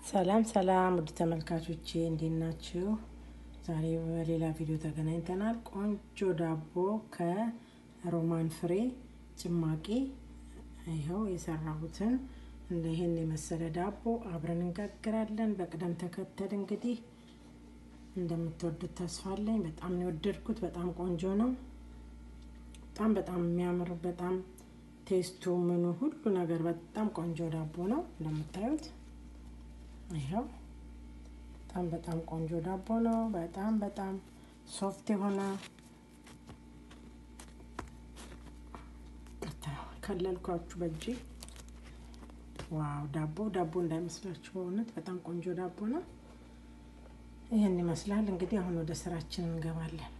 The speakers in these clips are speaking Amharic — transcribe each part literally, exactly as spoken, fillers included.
ሰላም ሰላም ውድ ተመልካቾቼ እንዴት ናችሁ? ዛሬ በሌላ ቪዲዮ ተገናኝተናል። ቆንጆ ዳቦ ከሮማን ፍሬ ጭማቂ ይሄው የሰራሁትን እንደ ይሄን የመሰለ ዳቦ አብረን እንጋግራለን። በቅደም ተከተል እንግዲህ እንደምትወዱት ተስፋ አለኝ። በጣም ነው የወደድኩት። በጣም ቆንጆ ነው። በጣም በጣም የሚያምር በጣም ቴስቱ ምኑ ሁሉ ነገር በጣም ቆንጆ ዳቦ ነው እንደምታዩት። ይሄው በጣም በጣም ቆንጆ ዳቦ ነው። በጣም በጣም ሶፍት የሆነ ከለልኳችሁ በእጄ ዋው ዳቦ ዳቦ እንዳይመስላችሁ በእውነት በጣም ቆንጆ ዳቦ ነው። ይሄን ይመስላል። እንግዲህ አሁን ወደ ስራችን እንገባለን።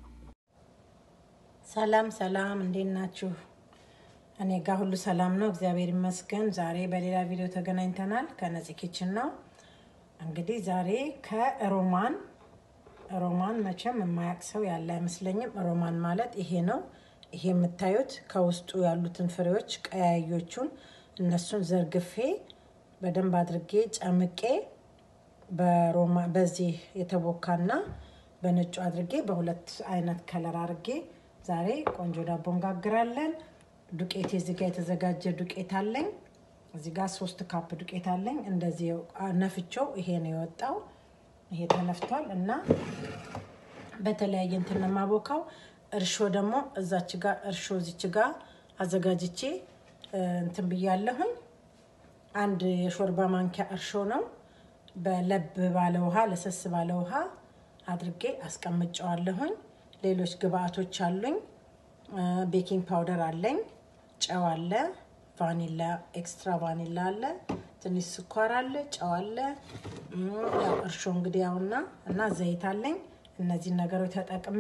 ሰላም ሰላም እንዴት ናችሁ? እኔ ጋር ሁሉ ሰላም ነው፣ እግዚአብሔር ይመስገን። ዛሬ በሌላ ቪዲዮ ተገናኝተናል። ከነጽ ኪችን ነው። እንግዲህ ዛሬ ከሮማን ሮማን መቼም የማያውቅ ሰው ያለ አይመስለኝም። ሮማን ማለት ይሄ ነው። ይሄ የምታዩት ከውስጡ ያሉትን ፍሬዎች ቀያዮቹን እነሱን ዘርግፌ በደንብ አድርጌ ጨምቄ በሮማ በዚህ የተቦካና በነጩ አድርጌ በሁለት አይነት ከለር አድርጌ ዛሬ ቆንጆ ዳቦ እንጋግራለን። ዱቄት እዚህ ጋር የተዘጋጀ ዱቄት አለኝ። እዚህ ጋር ሶስት ካፕ ዱቄት አለኝ። እንደዚህ ነፍቼው ይሄ ነው የወጣው። ይሄ ተነፍቷል እና በተለያየ እንትን ማቦካው። እርሾ ደግሞ እዛች ጋር እርሾ እዚች ጋር አዘጋጅቼ እንትን ብያለሁኝ። አንድ የሾርባ ማንኪያ እርሾ ነው። በለብ ባለ ውሃ ለሰስ ባለ ውሃ አድርጌ አስቀምጨዋለሁኝ። ሌሎች ግብአቶች አሉኝ። ቤኪንግ ፓውደር አለኝ፣ ጨው አለ፣ ቫኒላ ኤክስትራ ቫኒላ አለ፣ ትንሽ ስኳር አለ፣ ጨው አለ፣ ያው እርሾ እንግዲህ ያውና እና ዘይት አለኝ። እነዚህ ነገሮች ተጠቅሜ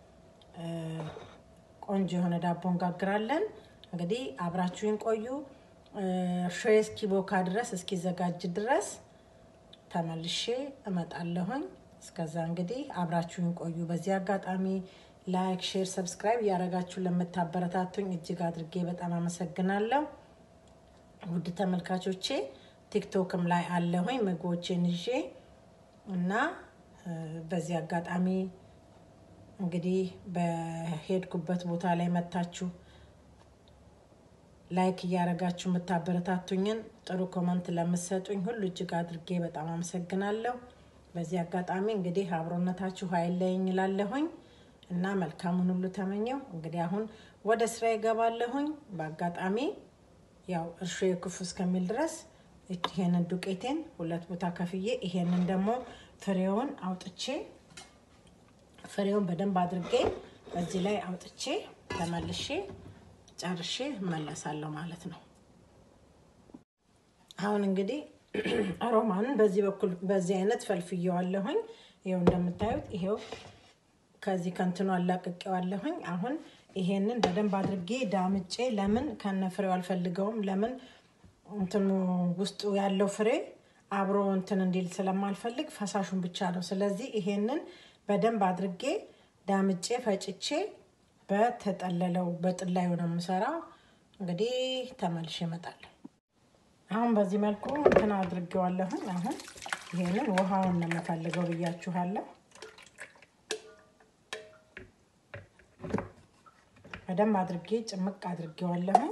ቆንጆ የሆነ ዳቦ እንጋግራለን። እንግዲህ አብራችሁን ቆዩ። እርሾ እስኪቦካ ድረስ እስኪዘጋጅ ድረስ ተመልሼ እመጣለሁኝ። እስከዛ እንግዲህ አብራችሁን ቆዩ። በዚህ አጋጣሚ ላይክ ሼር ሰብስክራይብ ያረጋችሁ ለምታበረታቱኝ እጅግ አድርጌ በጣም አመሰግናለሁ። ውድ ተመልካቾቼ ቲክቶክም ላይ አለሁኝ ምግቦቼን ይዤ እና በዚህ አጋጣሚ እንግዲህ በሄድኩበት ቦታ ላይ መታችሁ ላይክ ያረጋችሁ የምታበረታቱኝን ጥሩ ኮሜንት ለምትሰጡኝ ሁሉ እጅግ አድርጌ በጣም አመሰግናለሁ። በዚህ አጋጣሚ እንግዲህ አብሮነታችሁ አይለየኝ እላለሁኝ እና መልካሙን ሁሉ ተመኘው። እንግዲህ አሁን ወደ ስራ ይገባለሁኝ። በአጋጣሚ ያው እርሾ የኩፍ እስከሚል ድረስ ይሄንን ዱቄቴን ሁለት ቦታ ከፍዬ ይሄንን ደግሞ ፍሬውን አውጥቼ ፍሬውን በደንብ አድርጌ እዚህ ላይ አውጥቼ ተመልሼ ጨርሼ መለሳለሁ ማለት ነው። አሁን እንግዲህ ሮማንን በዚህ በኩል በዚህ አይነት ፈልፍየዋለሁኝ። ይሄው እንደምታዩት ይሄው ከዚህ ከንትኑ አላቀቀዋለሁኝ። አሁን ይሄንን በደንብ አድርጌ ዳምጬ ለምን ከነፍሬው አልፈልገውም፣ ለምን እንትኑ ውስጡ ያለው ፍሬ አብሮ እንትን እንዲል ስለማልፈልግ ፈሳሹን ብቻ ነው። ስለዚህ ይሄንን በደንብ አድርጌ ዳምጬ ፈጭቼ በተጠለለው በጥላዩ ነው የምሰራው። እንግዲህ ተመልሼ እመጣለሁ። አሁን በዚህ መልኩ እንትን አድርጌዋለሁኝ። አሁን ይሄንን ውሃውን ነው የምፈልገው ብያችኋለሁ። በደንብ አድርጌ ጭምቅ አድርጌዋለሁ።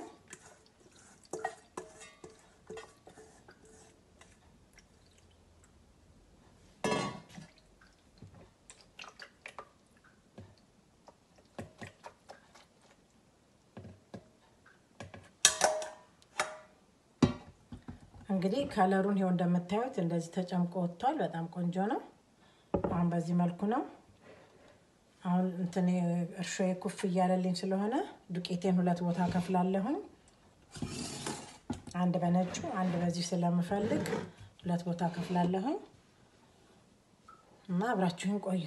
እንግዲህ ከለሩን ይሄው እንደምታዩት እንደዚህ ተጨምቆ ወጥቷል። በጣም ቆንጆ ነው። አሁን በዚህ መልኩ ነው። አሁን እንትን እርሾ የኩፍ እያለልኝ ስለሆነ ዱቄቴን ሁለት ቦታ ከፍላለሁኝ። አንድ በነጩ አንድ በዚህ ስለምፈልግ ሁለት ቦታ ከፍላለሁኝ እና አብራችሁን ቆዩ።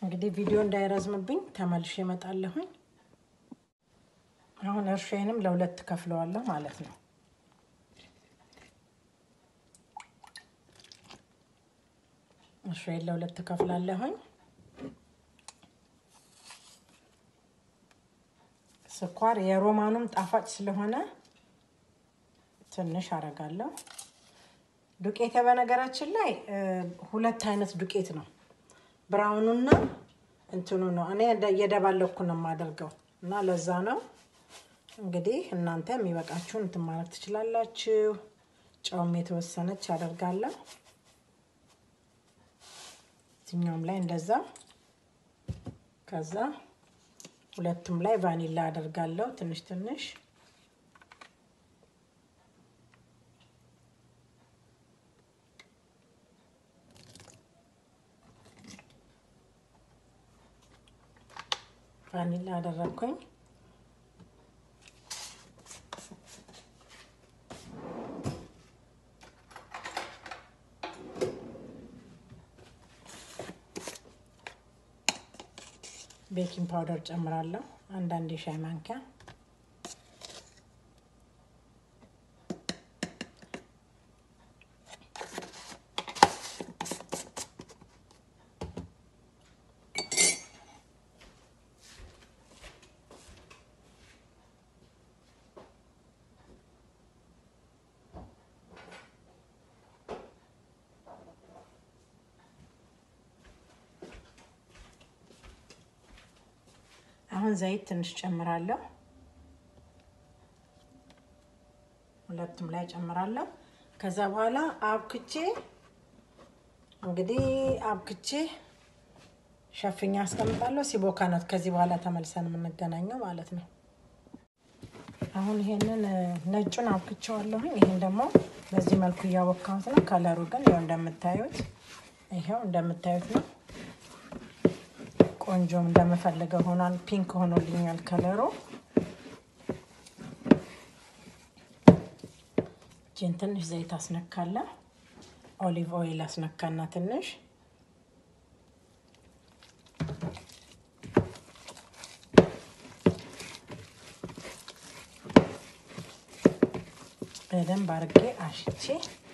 እንግዲህ ቪዲዮ እንዳይረዝምብኝ ተመልሼ እመጣለሁኝ። አሁን እርሻዬንም ለሁለት ከፍለዋለሁ ማለት ነው። እርሻዬን ለሁለት ከፍላለሁኝ። ስኳር የሮማኑም ጣፋጭ ስለሆነ ትንሽ አረጋለሁ። ዱቄት በነገራችን ላይ ሁለት አይነት ዱቄት ነው፣ ብራውኑና እንትኑ ነው። እኔ እየደባለኩ ነው የማደርገው እና ለዛ ነው። እንግዲህ እናንተ የሚበቃችሁን እንትን ማለት ትችላላችሁ። ጨውም የተወሰነች አደርጋለሁ። እዚህኛውም ላይ እንደዛ። ከዛ ሁለቱም ላይ ቫኒላ አደርጋለሁ ትንሽ ትንሽ። ቫኒላ አደረኩኝ። ቤኪንግ ፓውደር ጨምራለሁ አንዳንድ የሻይ ማንኪያ። አሁን ዘይት ትንሽ ጨምራለሁ። ሁለቱም ላይ ጨምራለሁ። ከዛ በኋላ አብክቼ እንግዲህ አብክቼ ሸፍኛ አስቀምጣለሁ። ሲቦካ ነው ከዚህ በኋላ ተመልሰን የምንገናኘው ማለት ነው። አሁን ይሄንን ነጩን አብክቼዋለሁ። ይሄን ደግሞ በዚህ መልኩ እያወካሁት ነው። ከለሩ ግን ያው እንደምታዩት ይሄው እንደምታዩት ነው። ቆንጆም እንደምፈልገው ሆኗል። ፒንክ ሆኖልኛል ከለሩ። ጂን ትንሽ ዘይት አስነካለሁ። ኦሊቭ ኦይል አስነካና ትንሽ በደንብ አድርጌ አሽቼ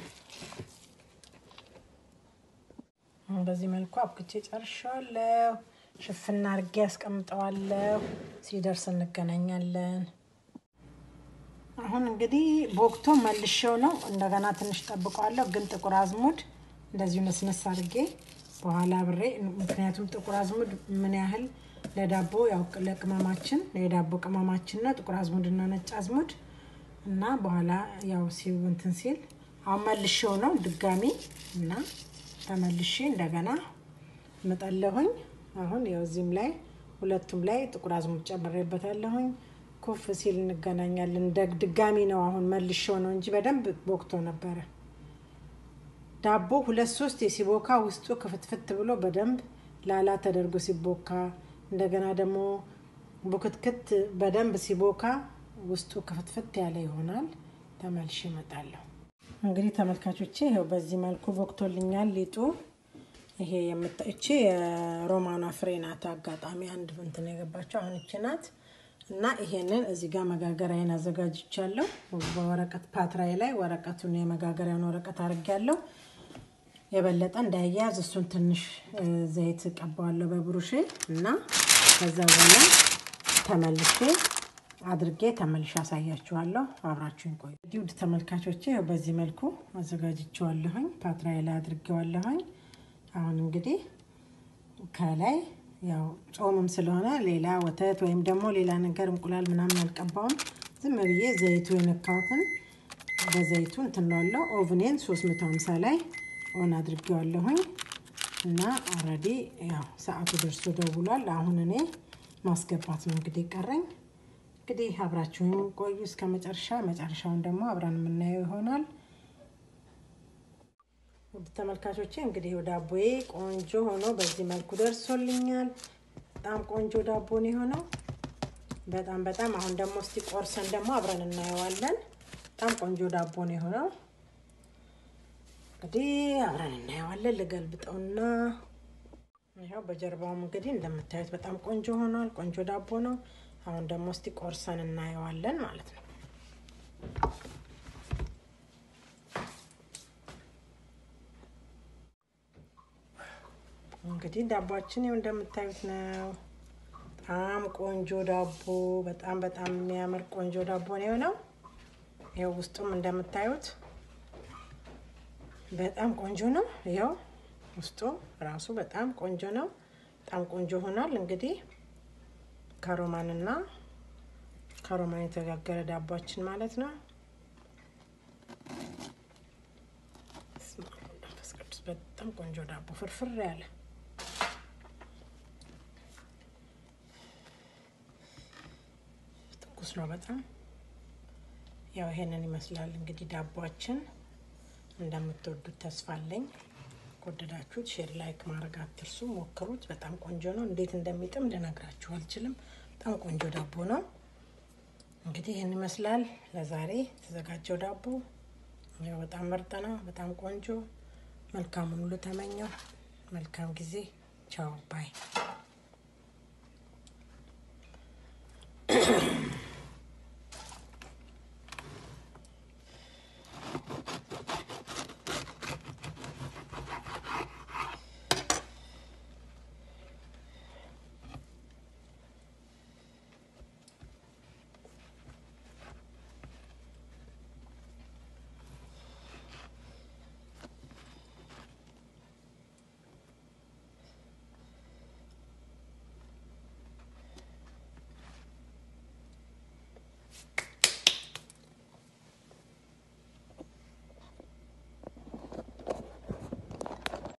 በዚህ መልኩ አብክቼ ጨርሻለሁ። ሽፍና አድርጌ አስቀምጠዋለሁ። ሲደርስ እንገናኛለን። አሁን እንግዲህ ቦክቶ መልሼው ነው እንደገና ትንሽ ጠብቀዋለሁ። ግን ጥቁር አዝሙድ እንደዚህ ነስነስ አድርጌ በኋላ ብሬ፣ ምክንያቱም ጥቁር አዝሙድ ምን ያህል ለዳቦ ያው ለቅመማችን ለዳቦ ቅመማችን ነው ጥቁር አዝሙድና ነጭ አዝሙድ እና በኋላ ያው ሲውንትን ሲል አሁን መልሼው ነው ድጋሚ እና ተመልሼ እንደገና መጣለሁኝ። አሁን ያው እዚህም ላይ ሁለቱም ላይ ጥቁር አዝሙድ ጨምሬበታለሁኝ። ኮፍ ሲል እንገናኛለን። ድጋሚ ነው አሁን መልሼው ነው እንጂ በደንብ ቦክቶ ነበረ። ዳቦ ሁለት ሶስት ሲቦካ ውስጡ ክፍትፍት ብሎ በደንብ ላላ ተደርጎ ሲቦካ እንደገና ደግሞ ቡክትክት በደንብ ሲቦካ ውስጡ ክፍትፍት ያለ ይሆናል። ተመልሼ እመጣለሁ። እንግዲህ ተመልካቾቼ ይሄው በዚህ መልኩ ቦክቶልኛል ሊጡ። ይሄ የምታዩት የሮማኗ ፍሬ ናት። አጋጣሚ አንድ እንትን የገባቸው አሁን እቺ ናት እና ይሄንን እዚህ ጋር መጋገሪያዬን አዘጋጅቻለሁ። በወረቀት ፓትራይ ላይ ወረቀቱን የመጋገሪያውን ወረቀት አድርጌያለሁ። የበለጠ እንዳያያዝ እሱን ትንሽ ዘይት ቀባዋለሁ በብሩሽ እና ከዛ በኋላ ተመልሼ አድርጌ ተመልሼ አሳያችኋለሁ። አብራችሁን ቆዩ። ውድ ተመልካቾቼ በዚህ መልኩ አዘጋጅቼዋለሁኝ። ፓትራይ ላይ አድርጌዋለሁኝ። አሁን እንግዲህ ከላይ ያው ጾምም ስለሆነ ሌላ ወተት ወይም ደግሞ ሌላ ነገር እንቁላል ምናምን አልቀባውም። ዝም ብዬ ዘይቱ የነካሁትን በዘይቱ እንትንላለሁ። ኦቭኔን ሶስት መቶ ሃምሳ ላይ ኦን አድርጌዋለሁኝ እና ኦሬዲ ያው ሰዓቱ ደርሶ ደውሏል። አሁን እኔ ማስገባት ነው እንግዲህ ቀረኝ። እንግዲህ አብራችሁን ቆዩ እስከ መጨረሻ። መጨረሻውን ደግሞ አብራን የምናየው ይሆናል። ውድ ተመልካቾቼ እንግዲህ ዳቦዬ ቆንጆ ሆኖ በዚህ መልኩ ደርሶልኛል። በጣም ቆንጆ ዳቦ ነው የሆነው። በጣም በጣም አሁን ደግሞ እስቲ ቆርሰን ደግሞ አብረን እናየዋለን። በጣም ቆንጆ ዳቦ ነው የሆነው። እንግዲህ አብረን እናየዋለን። ልገልብጠውና ይሄው በጀርባው እንግዲህ እንደምታዩት በጣም ቆንጆ ሆኗል። ቆንጆ ዳቦ ነው። አሁን ደግሞ እስቲ ቆርሰን እናየዋለን ማለት ነው። እንግዲህ ዳቦአችን ይኸው እንደምታዩት ነው። በጣም ቆንጆ ዳቦ፣ በጣም በጣም የሚያምር ቆንጆ ዳቦ ነው ነው። ይኸው ውስጡም እንደምታዩት በጣም ቆንጆ ነው። ይኸው ውስጡ ራሱ በጣም ቆንጆ ነው። በጣም ቆንጆ ሆኗል። እንግዲህ ከሮማንና ከሮማን የተጋገረ ዳቦአችን ማለት ነው። በጣም ቆንጆ ዳቦ ፍርፍር ያለ ትኩስ ነው በጣም። ያው ይሄንን ይመስላል እንግዲህ ዳቦአችን። እንደምትወዱት ተስፋ አለኝ። ከወደዳችሁት ሼር ላይክ ማድረግ አትርሱ። ሞክሩት። በጣም ቆንጆ ነው። እንዴት እንደሚጥም ልነግራችሁ አልችልም። በጣም ቆንጆ ዳቦ ነው። እንግዲህ ይሄን ይመስላል ለዛሬ የተዘጋጀው ዳቦ። ያው በጣም ምርጥ ነው። በጣም ቆንጆ። መልካሙን ሁሉ ተመኘው። መልካም ጊዜ። ቻው ባይ